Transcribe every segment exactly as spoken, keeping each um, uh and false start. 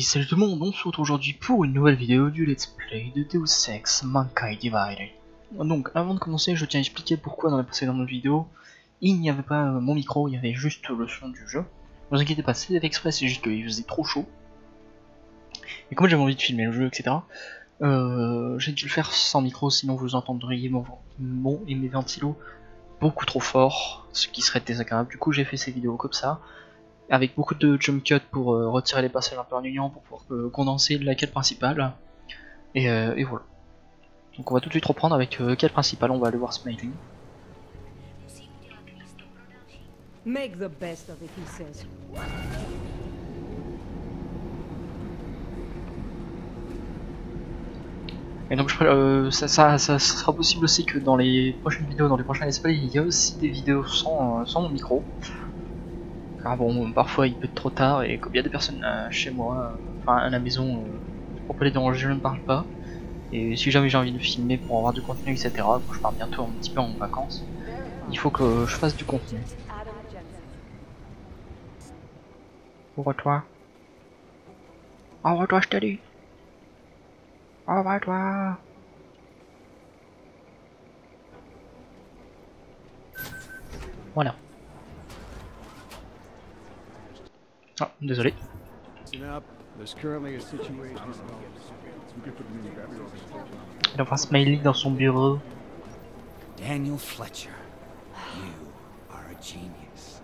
Et salut tout le monde, on se retrouve aujourd'hui pour une nouvelle vidéo du Let's Play de Deus Ex Mankind Divided. Donc avant de commencer, je tiens à expliquer pourquoi dans la précédente vidéo il n'y avait pas mon micro, il y avait juste le son du jeu. Ne vous inquiétez pas, c'est fait exprès, c'est juste qu'il faisait trop chaud. Et comme j'avais envie de filmer le jeu, et cetera, euh, j'ai dû le faire sans micro, sinon vous entendriez mon, mon et mes ventilos beaucoup trop fort, ce qui serait désagréable. Du coup j'ai fait ces vidéos comme ça, avec beaucoup de jump cut pour euh, retirer les passages un peu ennuyants, pour pouvoir euh, condenser la quête principale. Et, euh, et voilà. Donc on va tout de suite reprendre avec euh, quête principale, on va aller voir Smiley. Make the best of it, he says. Et donc je, euh, ça, ça, ça, ça sera possible aussi que dans les prochaines vidéos, dans les prochains let's play, il y a aussi des vidéos sans, euh, sans mon micro. Car bon, parfois il peut être trop tard et comme il y a des personnes euh, chez moi, euh, enfin à la maison, euh, pour pas les déranger, je ne parle pas. Et si jamais j'ai envie de filmer pour avoir du contenu, et cetera, quand je pars bientôt un petit peu en vacances, il faut que je fasse du contenu. Ouvre-toi. Ouvre-toi, je te dis. Ouvre-toi. Voilà. Ah, désolé. Il va voir Smiley dans son bureau. Daniel Fletcher, you are a genius.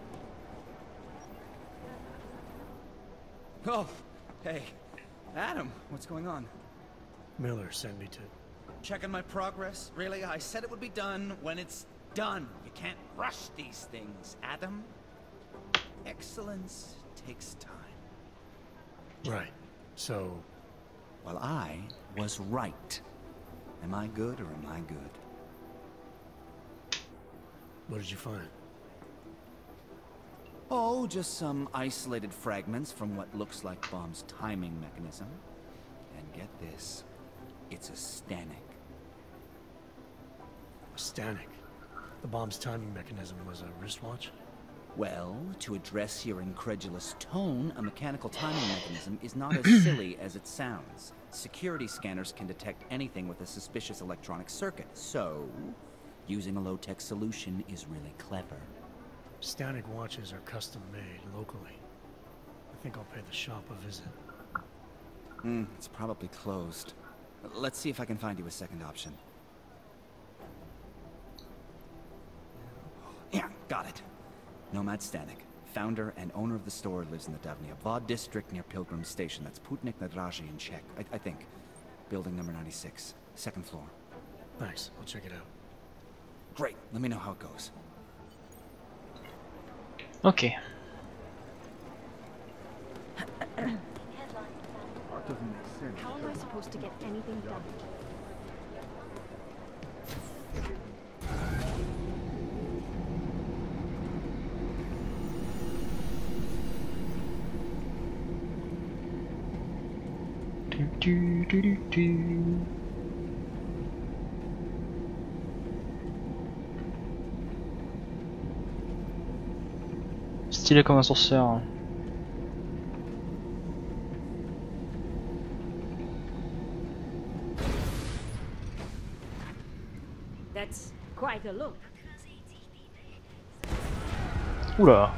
Oh, hey, Adam, what's going on? Miller sent me to... Checking my progress? Really? I said it would be done when it's done. You can't rush these things, Adam. Excellence takes time. Right. So... Well, I was right. Am I good or am I good? What did you find? Oh, just some isolated fragments from what looks like Bomb's timing mechanism. And get this, it's a Stanek. A Stanek. The bomb's timing mechanism was a wristwatch? Well, to address your incredulous tone, a mechanical timing mechanism is not as silly as it sounds. Security scanners can detect anything with a suspicious electronic circuit, so using a low-tech solution is really clever. Stanek watches are custom-made locally. I think I'll pay the shop a visit. Hmm, it's probably closed. Let's see if I can find you a second option. Yeah, got it. Nomad Stanek, founder and owner of the store, lives in the Davnia Vod district near Pilgrim Station. That's Putnik Nadraji in Czech, I, I think. Building number ninety-six, second floor. Nice, I'll check it out. Great, let me know how it goes. Ok. How am I supposed to get anything done? Du, du, du, du. Stylé comme un sorcière. That's quite a look. Oula.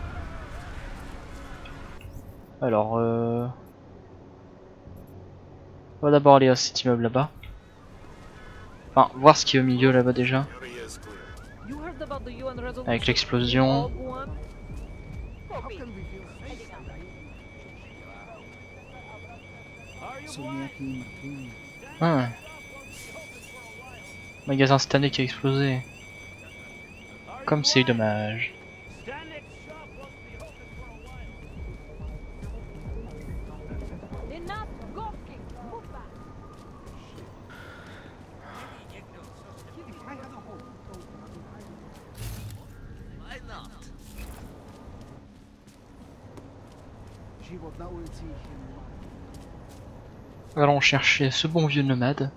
Alors, euh... on va d'abord aller à cet immeuble là-bas. Enfin, voir ce qui est au milieu là-bas déjà. Avec l'explosion. Ah. Magasin Stanek qui a explosé. Comme c'est dommage. Allons chercher ce bon vieux nomade.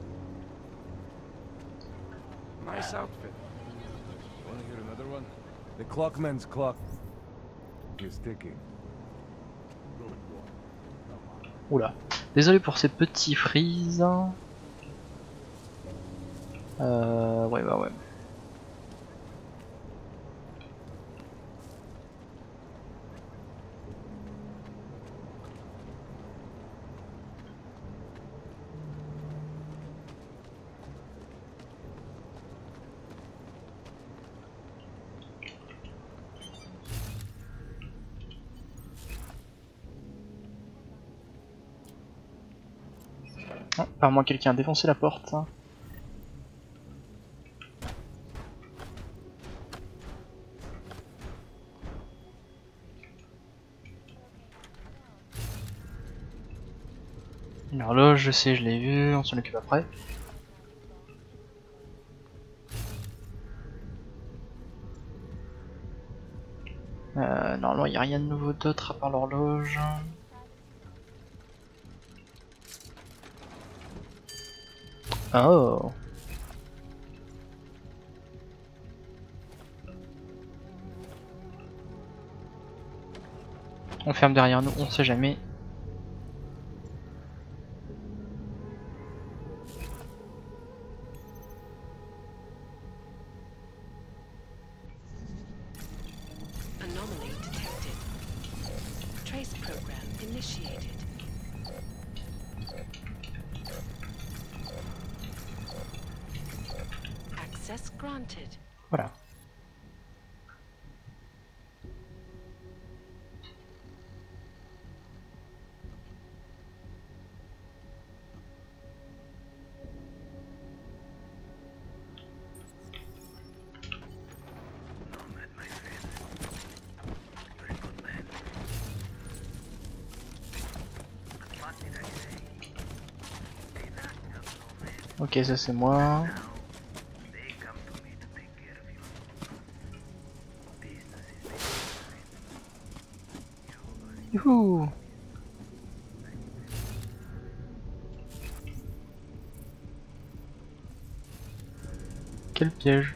Nice outfit. Wanna hear another one? The clockman's clock is ticking. Oula. Désolé pour ces petits freeze. Euh... Ouais, bah ouais. Oh, apparemment quelqu'un a défoncé la porte. Une horloge, je sais, je l'ai vu, on s'en occupe après. Euh, normalement il n'y a rien de nouveau d'autre à part l'horloge. Oh. On ferme derrière nous, on sait jamais. Anomaly detected. Trace program initiated. Access granted. Voilà. Ok, ça c'est moi. Youhou! Quel piège!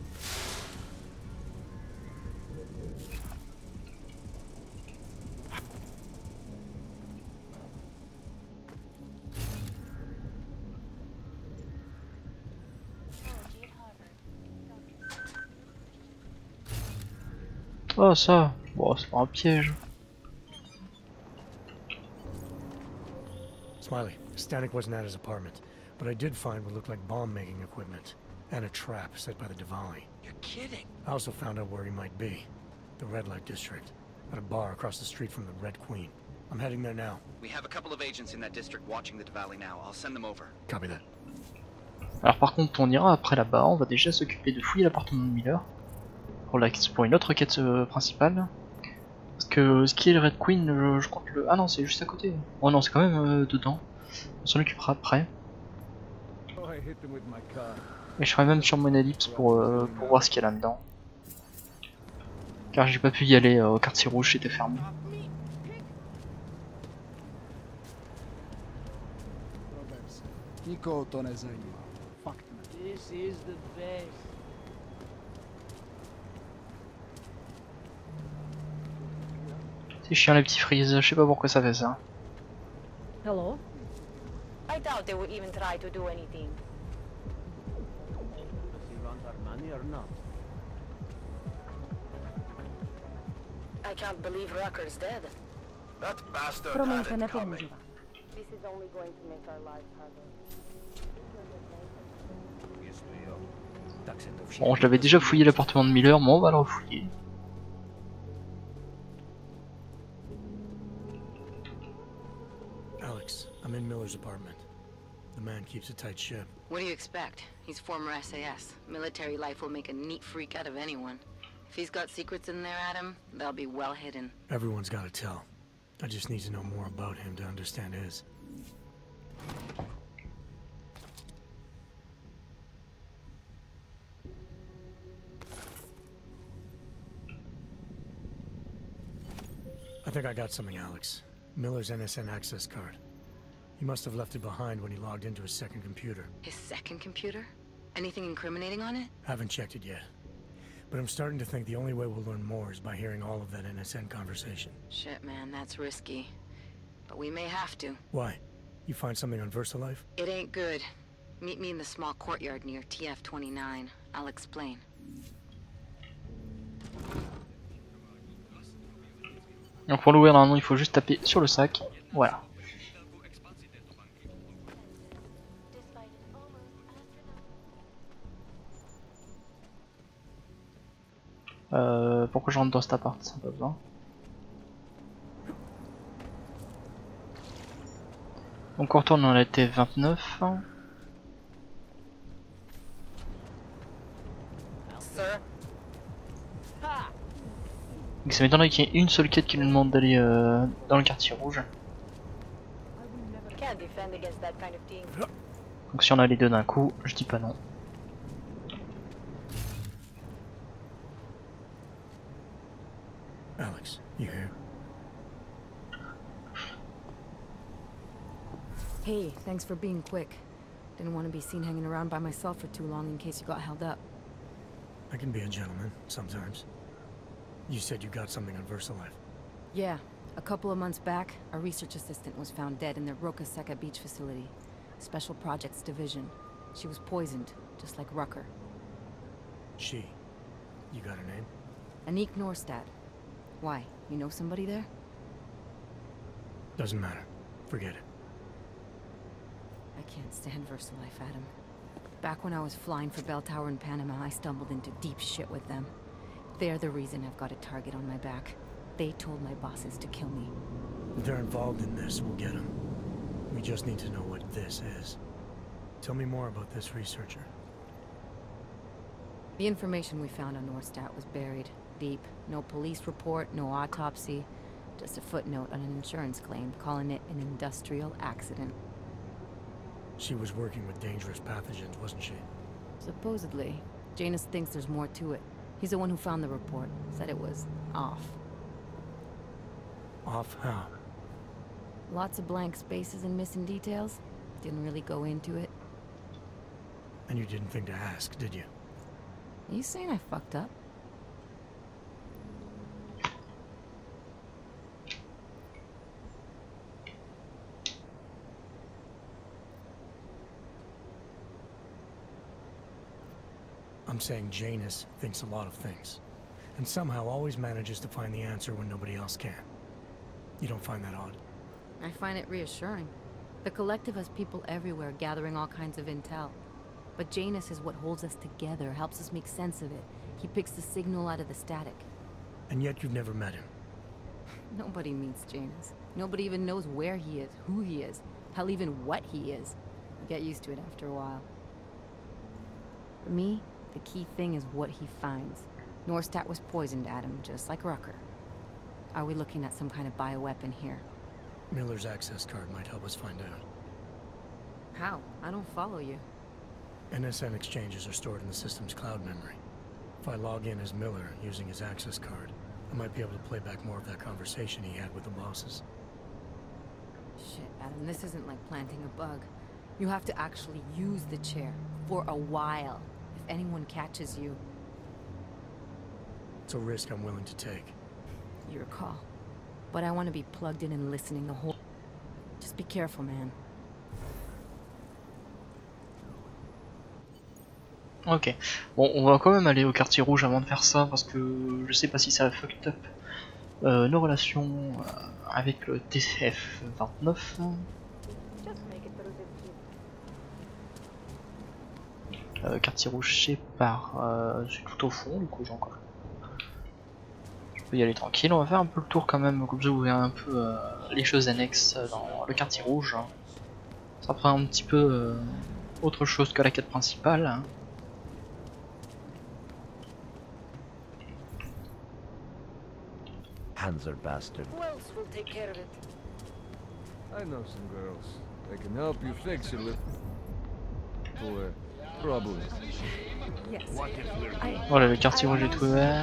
Oh ça! Bon, c'est pas un piège. Smiley, Stanek wasn't at his apartment, but I did find what looked like bomb-making equipment, and a trap set by the Diwali. You're kidding. I also found out where he might be. The Red Light District. At a bar across the street from the Red Queen. I'm heading there now. We have a couple of agents in that district watching the Diwali now. I'll send them over. Copy that. Alors par contre on ira après là-bas, on va déjà s'occuper de fouiller l'appartement de Miller. Pour, la, pour une autre quête euh, principale. Parce que ce qui est le Red Queen, je, je compte le... Ah non, c'est juste à côté. Oh non, c'est quand même euh, dedans. On s'en occupera après. Et je ferai même sur mon ellipse pour, euh, pour voir ce qu'il y a là-dedans. Car j'ai pas pu y aller euh, au quartier rouge, c'était fermé. This is the best. C'est chiant les petits frises, je sais pas pourquoi ça fait ça. Hello? I doubt they would even try to do anything. Does he want our money or not? I can't believe Rucker's dead. That bastard Promiękne had na it coming. poużywa. This is only going to make our lives harder. Bon, je l'avais déjà fouillé l'appartement de Miller, mais on va le refouiller. Alex, I'm in Miller's apartment. The man keeps a tight ship. What do you expect? He's former S A S. Military life will make a neat freak out of anyone. If he's got secrets in there, Adam, they'll be well hidden. Everyone's got to tell. I just need to know more about him to understand his. I think I got something, Alex. Miller's N S N access card. He must have left it behind when he logged into his second computer. His second computer? Anything incriminating on it? Haven't checked it yet. But I'm starting to think the only way we'll learn more is by hearing all of that N S N conversation. Shit, man, that's risky. But we may have to. Why? You find something on VersaLife? It ain't good. Meet me in the small courtyard near T F twenty-nine. I'll explain. Donc pour l'ouvrir normalement il faut juste taper sur le sac. Voilà. Euh, pourquoi je rentre dans cet appart? Ça n'a pas besoin. Donc on retourne dans la T F vingt-neuf. Donc ça m'étonnerait qu'il y ait une seule quête qui nous demande d'aller euh, dans le quartier rouge. Donc si on a les deux d'un coup, je dis pas non. Alex, you here? Hey, thanks for being quick. Didn't want to be seen hanging around by myself for too long in case you got held up. I can be a gentleman, sometimes. You said you got something on VersaLife. Yeah, a couple of months back, a research assistant was found dead in the Roka Seka beach facility. Special Projects Division. She was poisoned, just like Rucker. She. You got her name? Anik Norstad. Why? You know somebody there? Doesn't matter. Forget it. I can't stand VersaLife, Adam. Back when I was flying for Bell Tower in Panama, I stumbled into deep shit with them. They're the reason I've got a target on my back. They told my bosses to kill me. If they're involved in this, we'll get them. We just need to know what this is. Tell me more about this researcher. The information we found on Norstad was buried deep. No police report, no autopsy. Just a footnote on an insurance claim, calling it an industrial accident. She was working with dangerous pathogens, wasn't she? Supposedly. Janus thinks there's more to it. He's the one who found the report. Said it was off. Off how? Lots of blank spaces and missing details. Didn't really go into it. And you didn't think to ask, did you? Are you saying I fucked up? I'm saying Janus thinks a lot of things. And somehow always manages to find the answer when nobody else can. You don't find that odd? I find it reassuring. The Collective has people everywhere gathering all kinds of intel. But Janus is what holds us together, helps us make sense of it. He picks the signal out of the static. And yet you've never met him. Nobody meets Janus. Nobody even knows where he is, who he is, hell, even what he is. You get used to it after a while. For me, the key thing is what he finds. Norstad was poisoned, Adam, just like Rucker. Are we looking at some kind of bioweapon here? Miller's access card might help us find out. How? I don't follow you. N S N exchanges are stored in the system's cloud memory. If I log in as Miller using his access card, I might be able to play back more of that conversation he had with the bosses. Shit, Adam, this isn't like planting a bug. You have to actually use the chair. For a while. If anyone catches you... It's a risk I'm willing to take. Your call. But I want to be plugged in and listening the whole... Just be careful, man. Ok, bon on va quand même aller au quartier rouge avant de faire ça parce que je sais pas si ça a fucked up euh, nos relations euh, avec le T F vingt-neuf. Euh, quartier rouge c'est par... Euh, c'est tout au fond, du coup j'ai encore... Je peux y aller tranquille, on va faire un peu le tour quand même, comme ça vous verrez un peu euh, les choses annexes dans le quartier rouge. Ça prend un petit peu euh, autre chose que la quête principale. Panzer bastard. Who else will take care of it? I know some girls. They can help you fix your little uh, problems. Yes. Voilà, le quartier rouge est ouvert.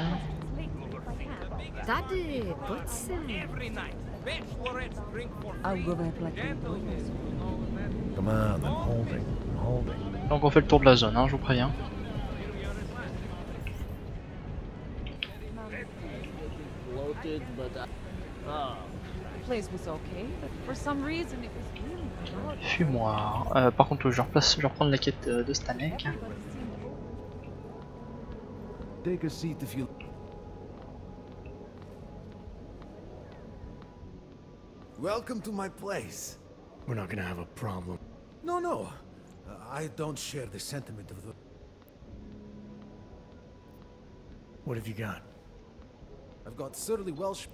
Daddy, what's I'll go back like Come on, I'm holding. I'm holding. Donc on fait le tour de la zone, hein, je vous préviens. did, but I... Oh. The place was okay, but for some reason it was really crowded. Fumoir. Euh, par contre, je replace, je vais reprendre la quête de, de Stanek. Everybody seemed Take a seat if you... Welcome to my place. We're not gonna have a problem. No, no. Uh, I don't share the sentiment of the... What have you got? I've got surly Welsh...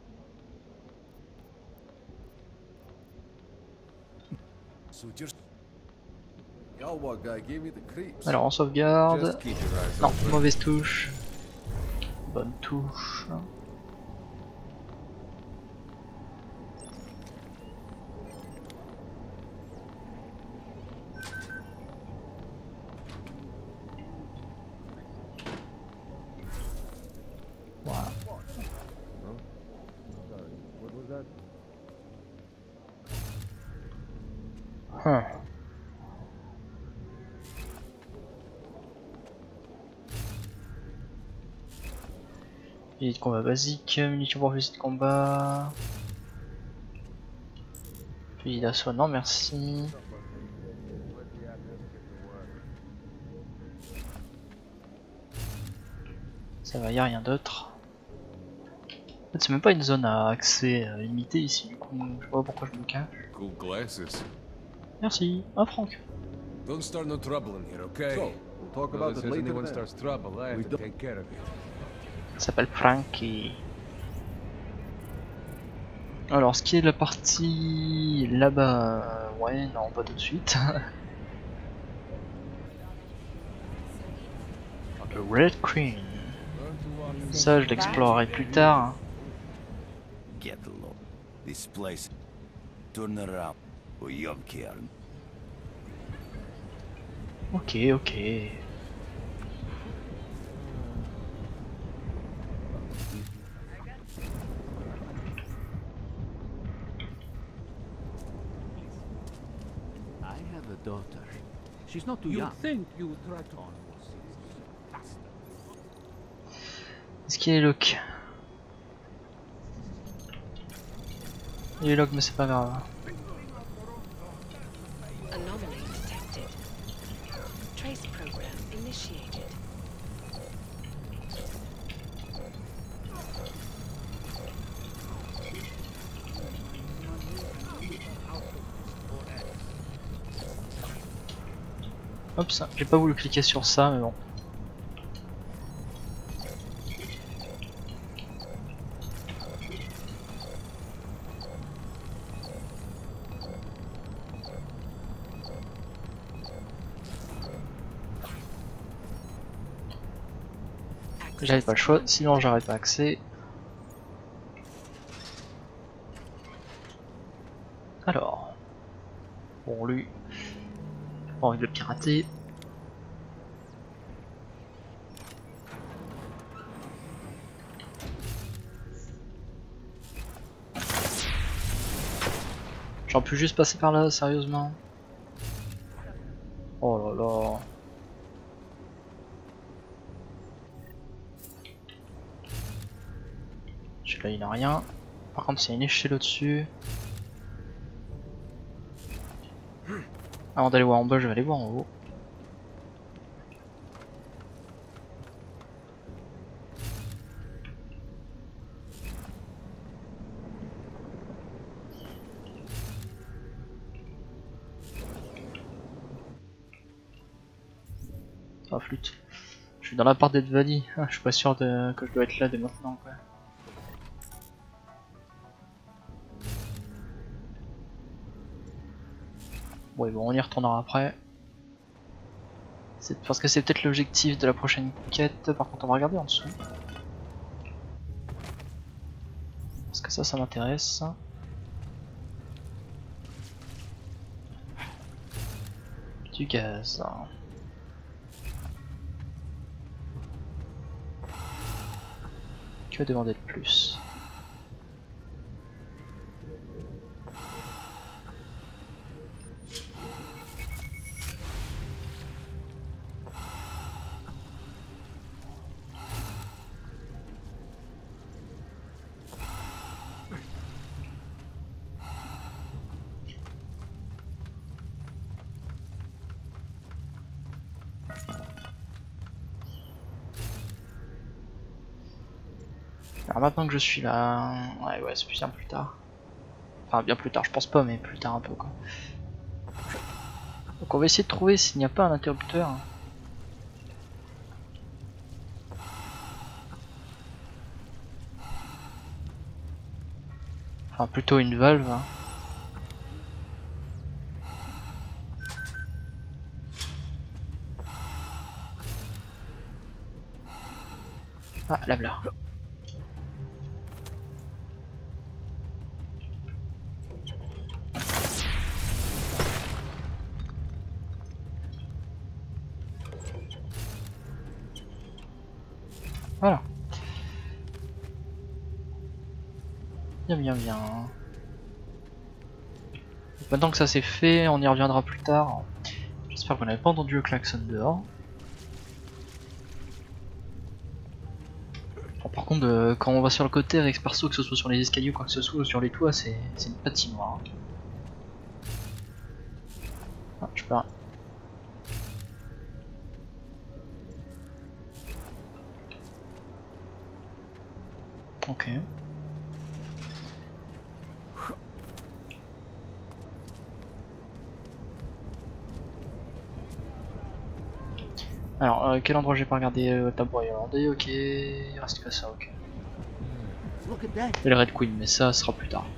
Suit your... Yalwa guy gave me the creeps. Alors on sauvegarde. Just keep your eyes Non, open. mauvaise touche. Bonne touche. Voilà. What was that? Hum. Fusil de combat basique, munitions pour fusil de combat. Fusil d'assaut, non merci. Ça va, y a rien d'autre. En fait, c'est même pas une zone à accès euh, limité ici, du coup, je sais pas pourquoi je me cache. Cool glasses. Merci, un Franck. Don't start no trouble in here, okay? So, we'll talk about it later. If anyone starts trouble, I have to take care of it. Il s'appelle Frank et... Alors, ce qui est la partie là-bas, euh, ouais, non, pas tout de suite. Le Red Queen. Ça, je l'explorerai plus tard. Get low. This place. Turn around. Or you'll kill. Ok, ok. I have a daughter. She's not too young. You think you try to... Est-ce qu'il est lock? Il est lock, mais c'est pas grave. Anomaly detected. Trace program initiated. Hop, ça. J'ai pas voulu cliquer sur ça, mais bon. J'avais pas le choix, sinon j'aurais pas accès. Alors. Bon, lui. Pas envie de le pirater. J'aurais pu juste passer par là, sérieusement. Oh là là. Celui-là il n'a rien. Par contre, c'est une échelle au-dessus. Avant d'aller voir en bas, je vais aller voir en haut. Ah, flûte. Je suis dans la part d'être Valley. Ah, je suis pas sûr de... que je dois être là dès maintenant, quoi. Ouais, bon, on y retournera après. C'est parce que c'est peut-être l'objectif de la prochaine quête. Par contre, on va regarder en dessous. Parce que ça, ça m'intéresse. Du gaz. Que demander de plus? Alors maintenant que je suis là... Ouais, ouais, c'est bien plus tard. Enfin, bien plus tard, je pense pas, mais plus tard un peu, quoi. Donc on va essayer de trouver s'il n'y a pas un interrupteur. Enfin, plutôt une valve. Ah, la voilà. Voilà. Bien, bien, bien. Maintenant que ça c'est fait, on y reviendra plus tard. J'espère que vous n'avez pas entendu le klaxon dehors. Bon, par contre, euh, quand on va sur le côté avec ce perso, que ce soit sur les escaliers ou quoi que ce soit, ou sur les toits, c'est une patinoire. Ah, je peux rien. Ok. Alors, euh, quel endroit j'ai pas regardé euh, tabouret hollandais, ok, il reste que ça, ok. Et le Red Queen, mais ça sera plus tard.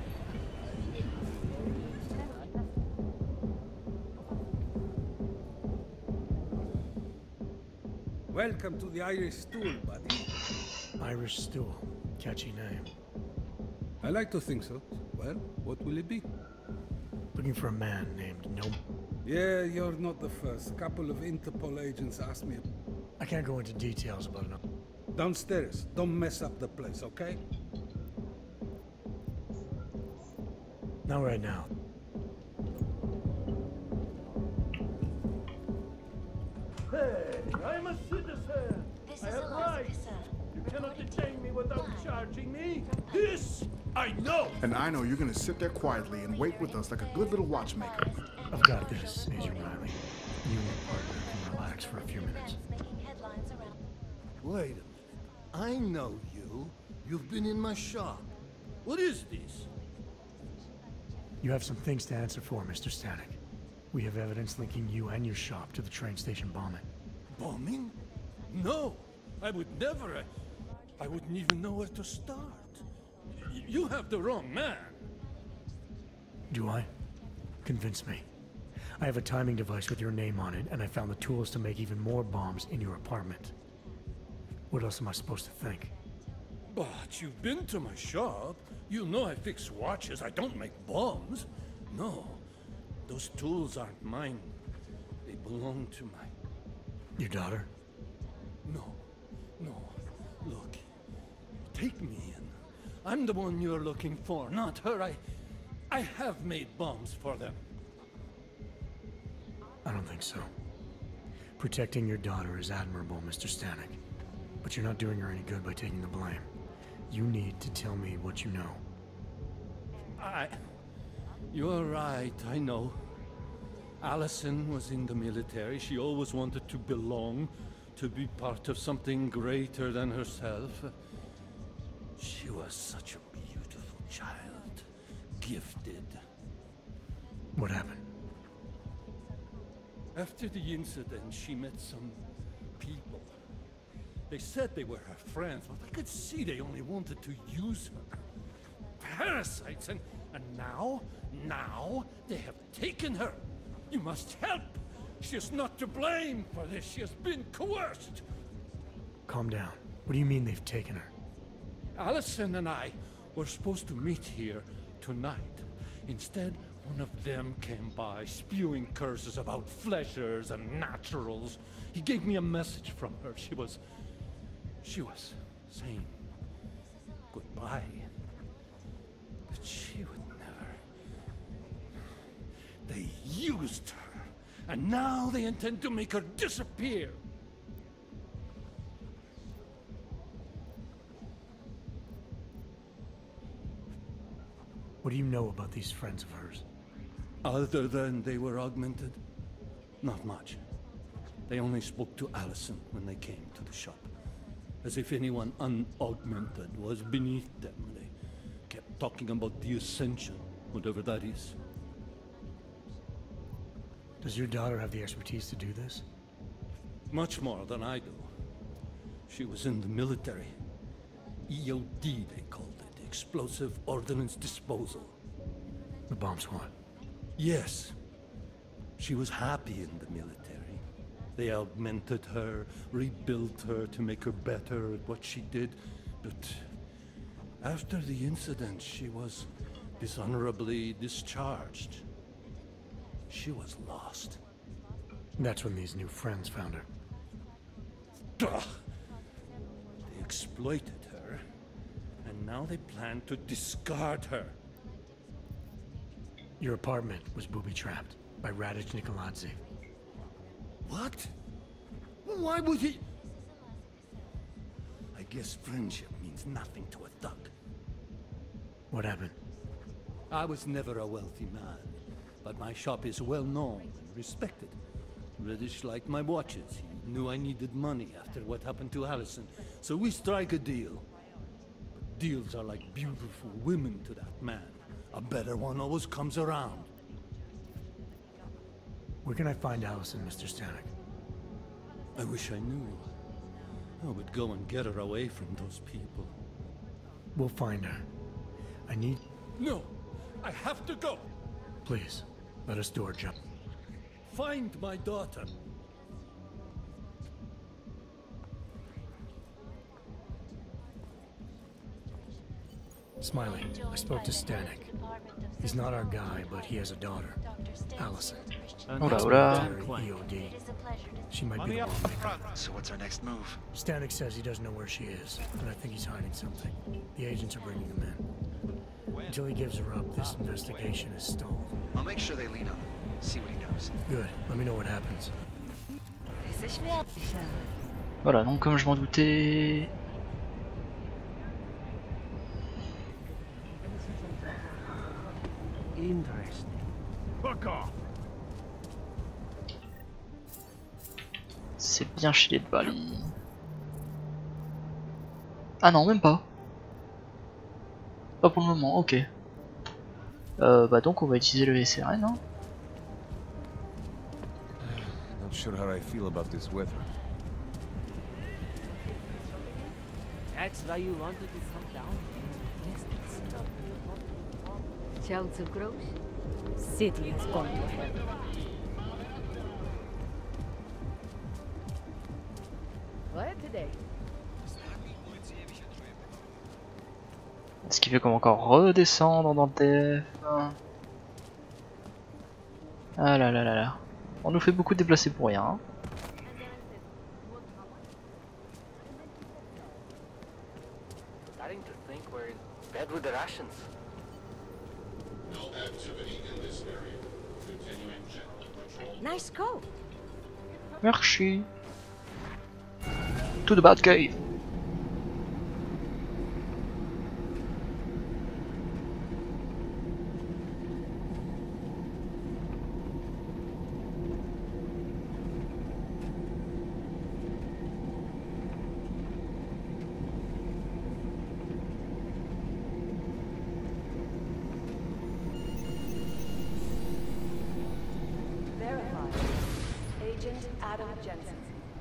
Welcome to the Irish Stool, buddy. Irish Stool. Catchy name. I like to think so. Well, what will it be? Looking for a man named No... Yeah, you're not the first. Couple of Interpol agents asked me... I can't go into details about it. Downstairs. Don't mess up the place, okay? Not right now. Hey, I'm a citizen. This I have rights. You cannot detain me without charging me. This I know. And I know you're gonna sit there quietly and wait with us like a good little watchmaker. I've got this, Agent Riley. You and your partner can relax for a few minutes. Wait a minute. I know you. You've been in my shop. What is this? You have some things to answer for, Mister Static. We have evidence linking you and your shop to the train station bombing. Bombing? No, I would never. I, I wouldn't even know where to start. Y you have the wrong man. Do I? Convince me. I have a timing device with your name on it, and I found the tools to make even more bombs in your apartment. What else am I supposed to think? But you've been to my shop. You know I fix watches. I don't make bombs. No, those tools aren't mine. They belong to my... Your daughter? No, no. Look, take me in. I'm the one you're looking for, not her. I... I have made bombs for them. I don't think so. Protecting your daughter is admirable, Mister Static. But you're not doing her any good by taking the blame. You need to tell me what you know. I... You're right, I know. Allison was in the military. She always wanted to belong, to be part of something greater than herself. She was such a beautiful child. Gifted. What happened? After the incident, she met some people. They said they were her friends, but I could see they only wanted to use her. Parasites, and, and now, now, they have taken her. You must help. She is not to blame for this. She has been coerced. Calm down. What do you mean they've taken her? Allison and I were supposed to meet here tonight. Instead, one of them came by, spewing curses about fleshers and naturals. He gave me a message from her. She was... She was saying goodbye. But she would never... They used her. And now they intend to make her disappear. What do you know about these friends of hers? Other than they were augmented? Not much. They only spoke to Allison when they came to the shop. As if anyone unaugmented was beneath them. They kept talking about the Ascension, whatever that is. Does your daughter have the expertise to do this? Much more than I do. She was in the military. E O D, they called it. Explosive Ordnance Disposal. The bomb squad? Yes. She was happy in the military. They augmented her, rebuilt her to make her better at what she did. But after the incident, she was dishonorably discharged. She was lost. That's when these new friends found her. Ugh. They exploited her, and now they plan to discard her. Your apartment was booby-trapped by Radic Nikoladze. What? Why would he? I guess friendship means nothing to a thug. What happened? I was never a wealthy man, but my shop is well known and respected. Reddish liked my watches. He knew I needed money after what happened to Allison, so we strike a deal. But deals are like beautiful women to that man. A better one always comes around. Where can I find Allison, Mister Stanek? I wish I knew. I would go and get her away from those people. We'll find her. I need... No! I have to go! Please, let us do our job. Find my daughter. Smiley, I spoke to Stanek. He's not our guy, but he has a daughter, Allison. Hola, hola. E O D. She might be the lawmaker. So what's our next move? Stanek says he doesn't know where she is, and I think he's hiding something. The agents are bringing him in. Until he gives her up, this investigation is stalled. I'll make sure they lean on him. See what he knows. Good. Let me know what happens. Voilà, donc comme je m'en doutais... C'est bien chier de Bali. Ah non, même pas. Pas pour le moment, ok. Euh, bah donc on va utiliser le S R N, hein. Not sure how I feel about this weather. That's why you wanted to come down. Shouts of gross. City has gone to hell. What today? Ce qui fait qu'on va encore redescendre dans le T F. Ah là là là là. On nous fait beaucoup déplacer pour rien. Hein. Starting to think we're in bed with the Russians. No activity in this area. Continuing general patrol. Nice go. Merci. To the bad cave. Agent Adam Jensen.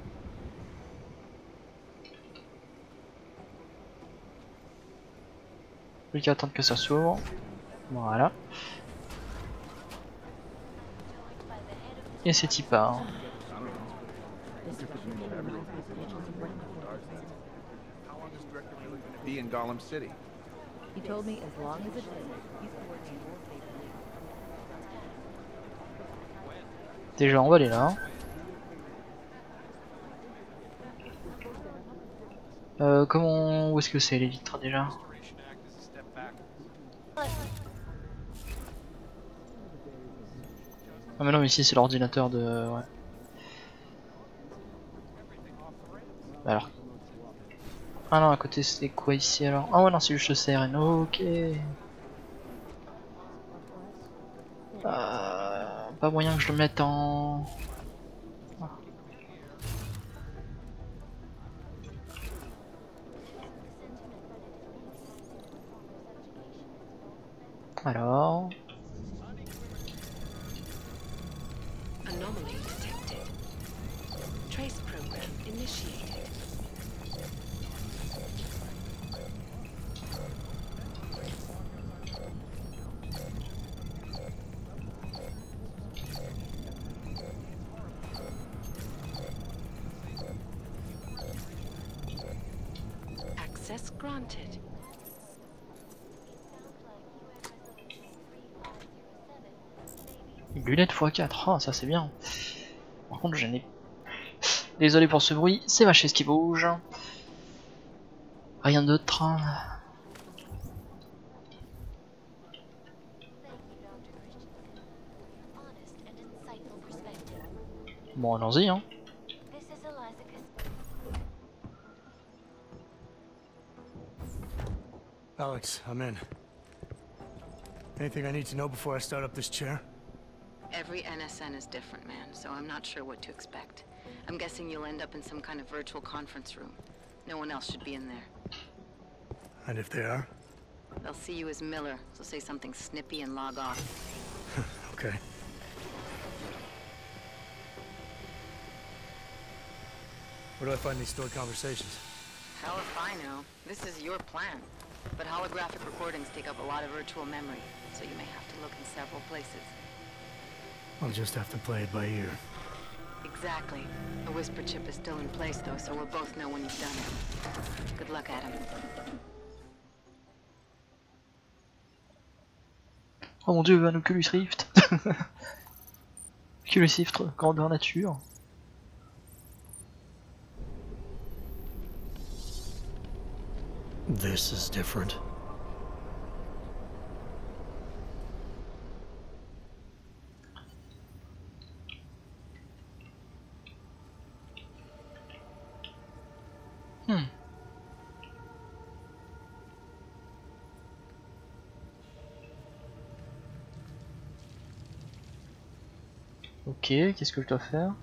Plus qu'à attendre que ça s'ouvre. Voilà. Et c'est y part. Be in Gollum City. He told me as long as it is. Déjà on va aller là. Euh, comment... Où est-ce que c'est les vitres déjà? Ah mais non mais ici c'est l'ordinateur de... Ouais. Alors... Ah non à côté c'est quoi ici alors? Ah ouais non c'est juste le C R N, ok. Euh... Pas moyen que je le mette en... Alors... Anomaly detected. Trace program initiated. Access granted. Lunette fois quatre, ah ça c'est bien. Par contre je n'ai... Désolé pour ce bruit, c'est ma chaise qui bouge. Rien d'autre. Bon allons-y hein. Alex, I'm in. Anything I need to know before I start up this chair? Every N S N is different, man, so I'm not sure what to expect. I'm guessing you'll end up in some kind of virtual conference room. No one else should be in there. And if they are? They'll see you as Miller, so say something snippy and log off. Okay. Where do I find these stored conversations? Hell if I know. This is your plan. But holographic recordings take up a lot of virtual memory, so you may have to look in several places. I'll just have to play it by ear. Exactly. The whisper chip is still in place though, so we'll both know when you've done it. Good luck, Adam. Oh mon dieu, un Oculus Rift. Oculus Rift, grandeur nature. This is different. Hmm. Ok, qu'est-ce que je dois faire?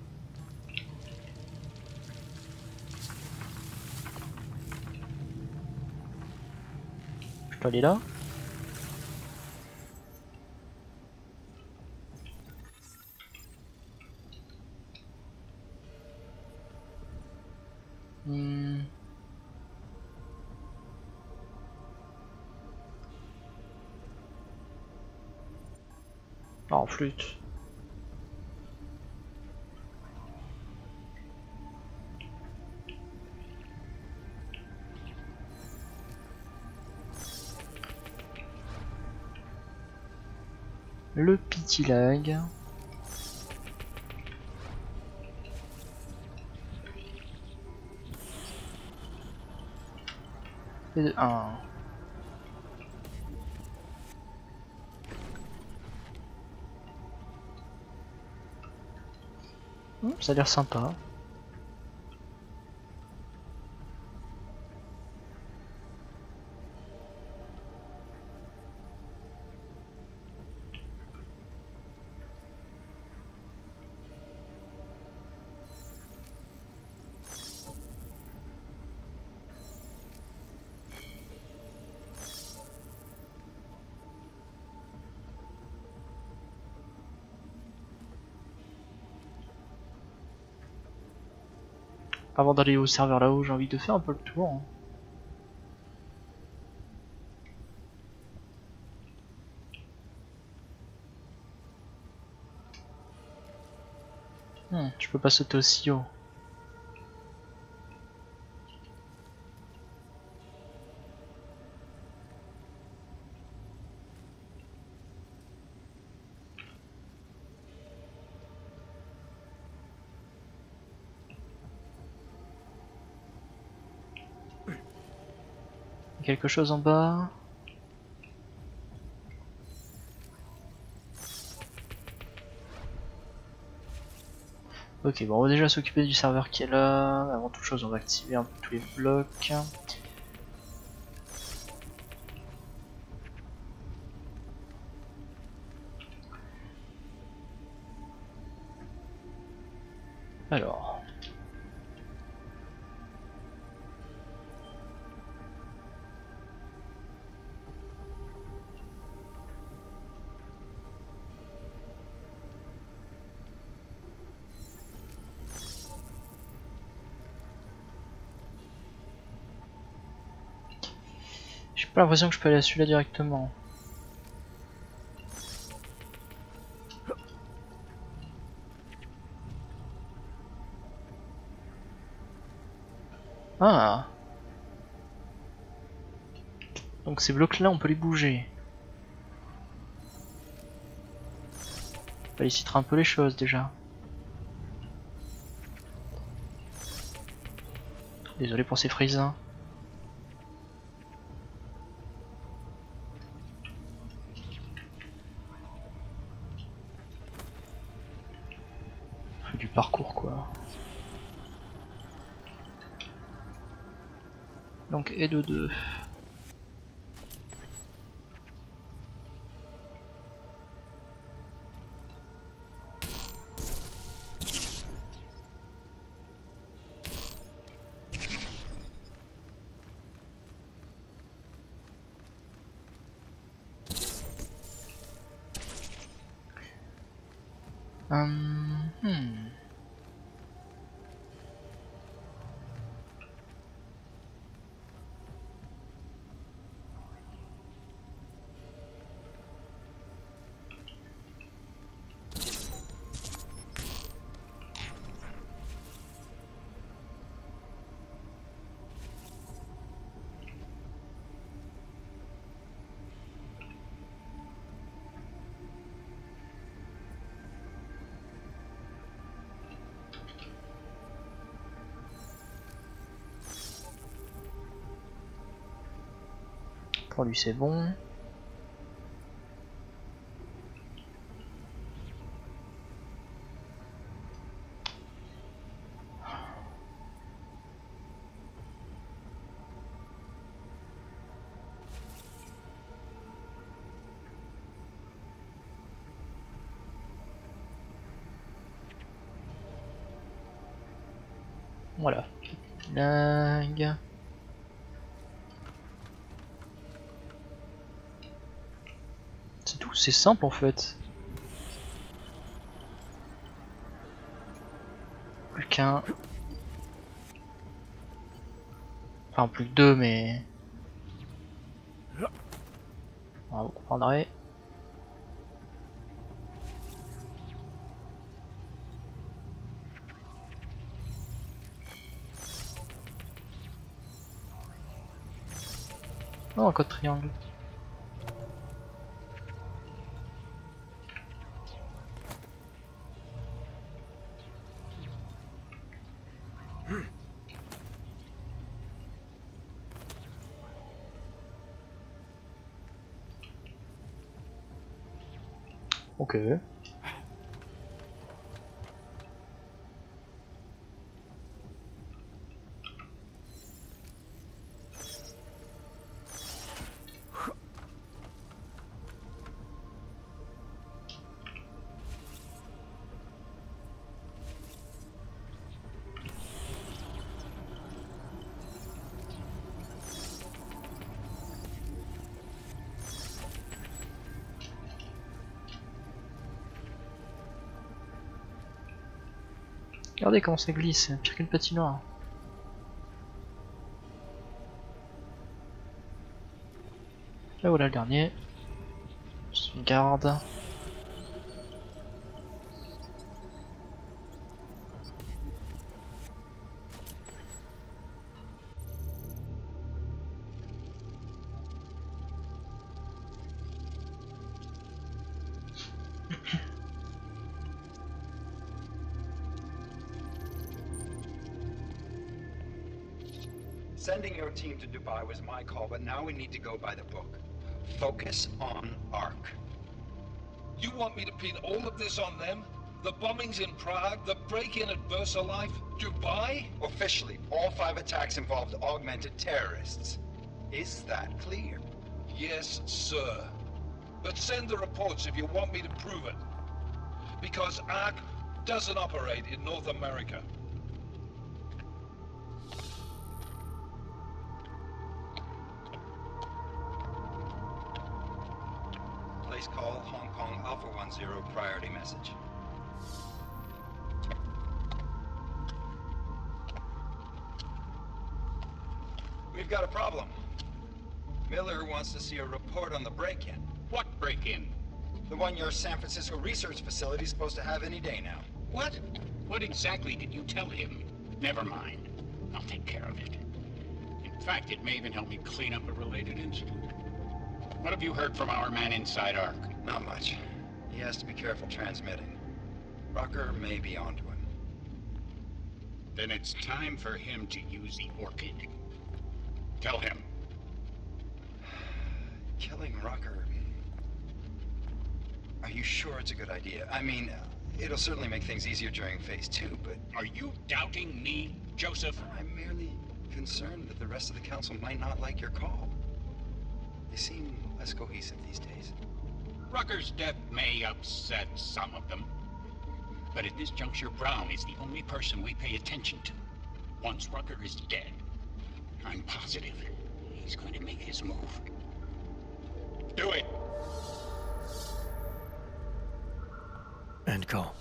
Je peux aller là? Hmm. Oh, flûte. Le pitilag. Et de un. Hmm, ça a l'air sympa. Avant d'aller au serveur là-haut, j'ai envie de faire un peu le tour. Hein. Hmm, je peux pas sauter aussi haut. Quelque chose en bas. Ok, bon, on va déjà s'occuper du serveur qui est là. Avant toute chose, on va activer un peu tous les blocs. Alors. pas l'impression que je peux aller à celui-là directement. Ah. Donc ces blocs là on peut les bouger. On félicitera un peu les choses déjà. Désolé pour ces frisins. Du parcours quoi. Donc et de deux. Hum, hmm. Pour lui c'est bon. Voilà. Dingue. C'est tout, c'est simple en fait. Plus qu'un. Enfin plus que deux mais. Ah, vous comprendrez. Oh, un code triangle. Ok. Regardez comment ça glisse, pire qu'une patinoire. Et voilà le dernier. Sauvegarde. Sending your team to Dubai was my call, but now we need to go by the book. Focus on Ark. You want me to pin all of this on them? The bombings in Prague, the break-in at VersaLife, Dubai? Officially, all five attacks involved augmented terrorists. Is that clear? Yes, sir. But send the reports if you want me to prove it. Because Ark doesn't operate in North America. Place call Hong Kong Alpha one zero priority message. We've got a problem. Miller wants to see a report on the break-in. What break-in? The one your San Francisco research facility is supposed to have any day now. What? What exactly did you tell him? Never mind. I'll take care of it. In fact, it may even help me clean up a related incident. What have you heard from our man inside Ark? Not much. He has to be careful transmitting. Rucker may be onto him. Then it's time for him to use the Orchid. Tell him. Killing Rucker... Are you sure it's a good idea? I mean, it'll certainly make things easier during phase two, but... Are you doubting me, Joseph? I'm merely concerned that the rest of the council might not like your call. They seem less cohesive these days. Rucker's death may upset some of them. But at this juncture, Brown is the only person we pay attention to. Once Rucker is dead, I'm positive he's going to make his move. Do it! End call.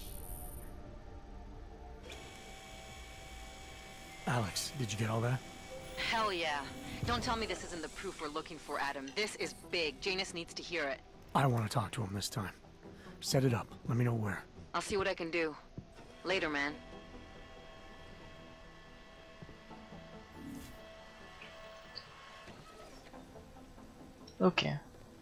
Alex, did you get all that? Hell yeah. Don't tell me this isn't the proof we're looking for, Adam. This is big. Janus needs to hear it. I want to talk to him this time. Set it up. Let me know where. I'll see what I can do. Later, man. Okay.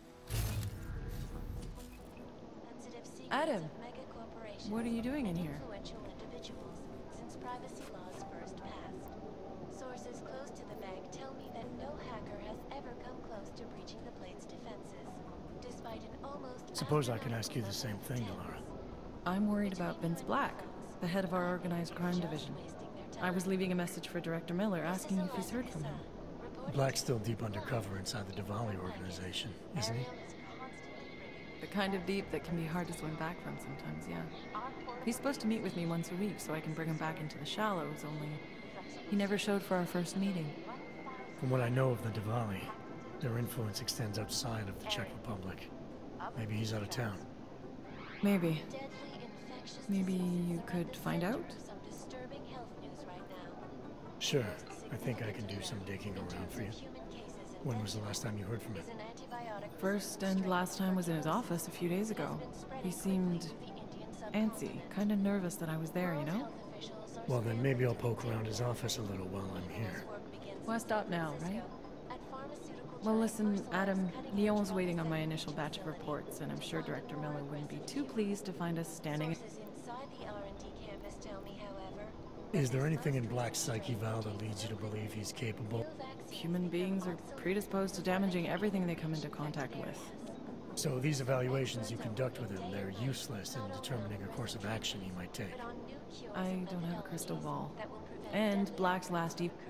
Adam, what are you doing in here? Since privacy laws first passed. Sources close to the bank tell me that no hacker has ever come close to breaching the Blade's defenses, despite an almost... Suppose I could ask you the same thing, Lara. I'm worried about Vince Black, the head of our organized crime division. I was leaving a message for Director Miller asking if he's heard from him. Black's still deep undercover inside the Diwali organization, isn't he? The kind of deep that can be hard to swim back from sometimes, yeah. He's supposed to meet with me once a week so I can bring him back into the shallows, only he never showed for our first meeting. From what I know of the Diwali, their influence extends outside of the Czech Republic. Maybe he's out of town. Maybe. Maybe you could find out? Sure. I think I can do some digging around for you. When was the last time you heard from him? First and last time was in his office a few days ago. He seemed antsy, kind of nervous that I was there, you know? Well, then maybe I'll poke around his office a little while I'm here. Why stop now, right? Well, listen, Adam, Leon's waiting on my initial batch of reports, and I'm sure Director Miller wouldn't be too pleased to find us standing... Is there anything in Black's psyche, Val, that leads you to believe he's capable? Human beings are predisposed to damaging everything they come into contact with. So these evaluations you conduct with him, they're useless in determining a course of action he might take? I don't have a crystal ball. And Black's last e-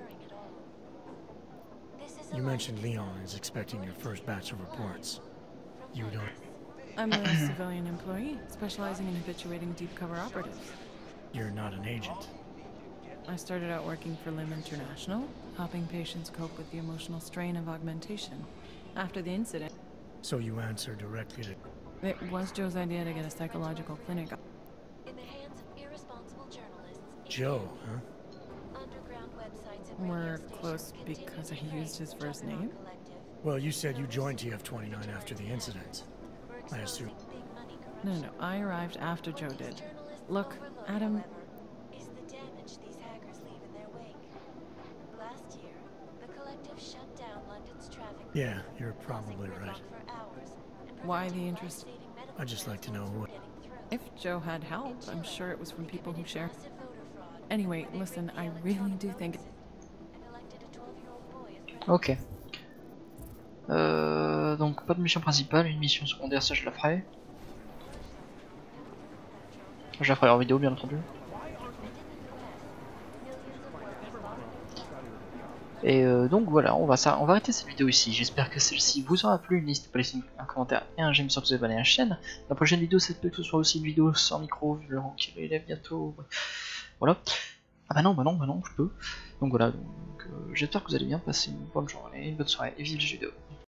You mentioned Leon is expecting your first batch of reports. You don't... I'm a civilian employee, specializing in habituating deep cover operatives. You're not an agent. I started out working for Lim International, helping patients cope with the emotional strain of augmentation. After the incident... So you answer directly to... It was Joe's idea to get a psychological clinic. In the hands of irresponsible journalists... Joe, huh? Underground websites and We're close because I used his first name? Well, you said you joined T F twenty-nine after the incident. I assume... No, no, I arrived after Joe did. Look, Adam... Yeah, you're probably right. Why the interest? I'd just like to know who... If Joe had help, I'm sure it was from people who share... Anyway, listen, I really do think... Ok. Euh, donc pas de mission principale, une mission secondaire, ça je la ferai. Je la ferai en vidéo bien entendu. Et euh, donc voilà, on va, ça, on va arrêter cette vidéo ici. J'espère que celle-ci vous aura plu. N'hésitez pas à laisser un commentaire et un j'aime si vous abonnez à la chaîne. La prochaine vidéo, c'est peut-être que ce soit aussi une vidéo sans micro, vu le rang qu'il élève bientôt. Voilà. Ah bah non, bah non, bah non, je peux. Donc voilà, donc, euh, j'espère que vous allez bien, passer une bonne journée, une bonne soirée et vive les jeux vidéo.